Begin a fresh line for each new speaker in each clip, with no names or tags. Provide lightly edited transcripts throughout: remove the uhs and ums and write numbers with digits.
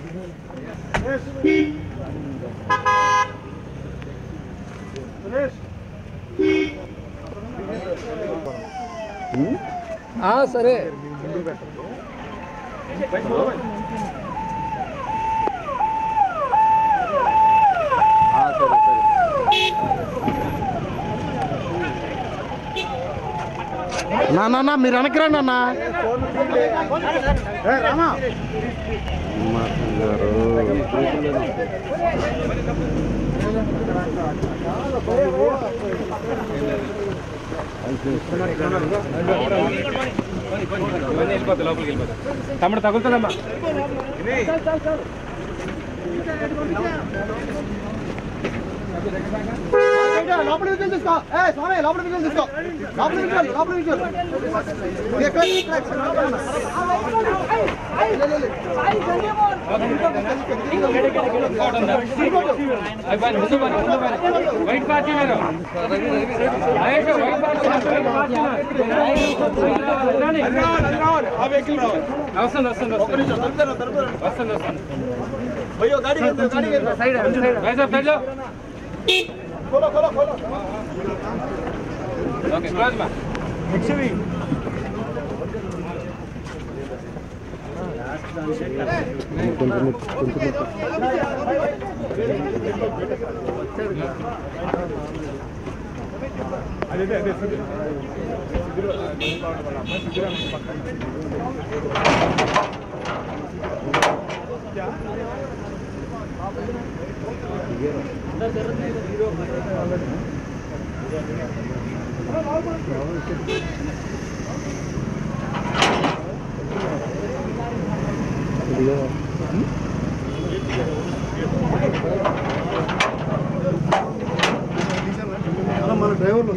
సరే
నాన్న మీరు వెనకరండి అన్న రామా
తమ్ముడు తగులుతుందమ్మా
లోపల విజయం తీసుకో స్వామి లోపల విజయం తీసుకో లోపల విజయం
వైట్ పార్టీ మీరు వస్తుంది వస్తుంది వస్తుంది వస్తుంది ఓకే క్లోజ్ మా మన డ్రైవర్లు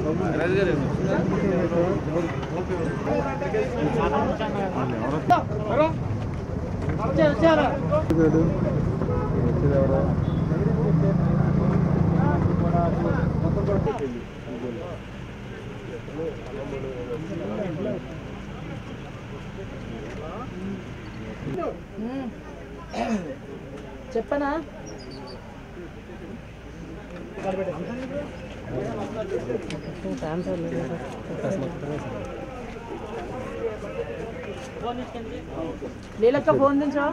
చెప్పనా లీలక్క ఫోన్ దించా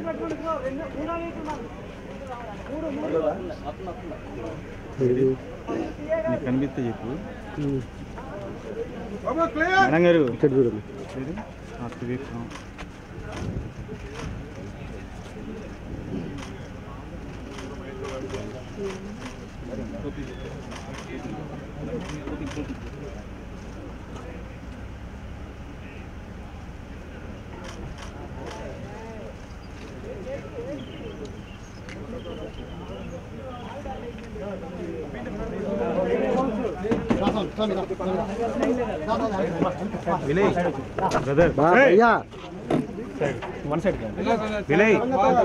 కనిపిస్తే చెప్పు మేడం గారు చూడండి బ్రదర్ భయ్యా
వన్ సైడ్
విలయ్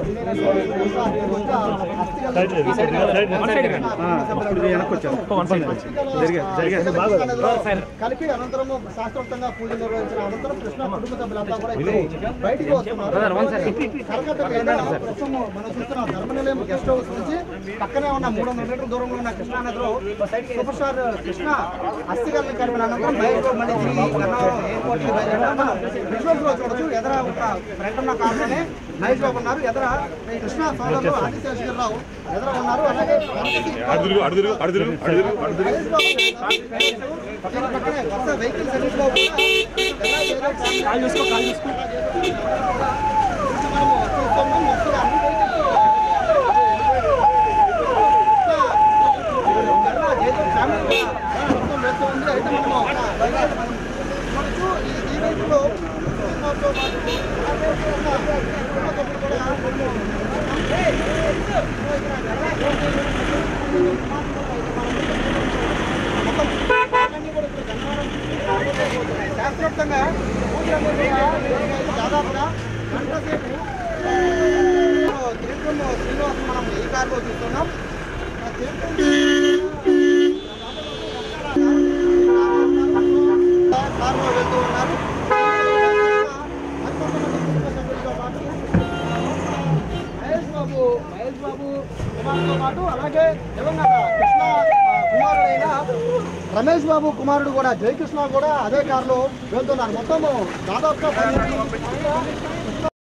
కలిపి అనంతరం శాస్త్రోక్తంగా పూజలు నిర్వహించిన అనంతరం కృష్ణ కుటుంబ సభ్యులంతా కూడా బయటికి వస్తున్నారు. మనం చూస్తున్న ధర్మనిలయం గెస్ట్ హౌస్ నుంచి పక్కనే ఉన్న 300 మీటర్ల దూరంలో ఉన్న కృష్ణా నదిలో సూపర్ స్టార్ కృష్ణ అస్థికలను కలిపిన అనంతరం బయటకు మళ్ళీ తిరిగి ఎయిర్పోర్ట్ కి విజువల్స్ లో చూడొచ్చు. ఎదర ఒక ఫ్రంట్ ఉన్న కార్లోనే మహేష్ బాబు ఉన్నారు, ఎదర కృష్ణ సోదరులు ఆదిశేషగిరిరావు ఎదర ఉన్నారు. అలాగే పక్కనే వరుస వెహికల్స్ అన్నింటిలో శాస్త్రోక్తంగా దాదాపుగా గంట సేపు తిరుపతి శ్రీనివాసం మనం ఈ కార్లో చూస్తున్నాం. కార్లో వెళ్తూ ఉన్నారు. మరికొంతమంది కుటుంబ సభ్యులతో పాటు బాబు కుమారుడితో పాటు అలాగే దివంగత కృష్ణ కుమారుడైన రమేష్ బాబు కుమారుడు కూడా జయకృష్ణ కూడా అదే కారులో వెళ్తున్నారు. మొత్తము దాదాపుగా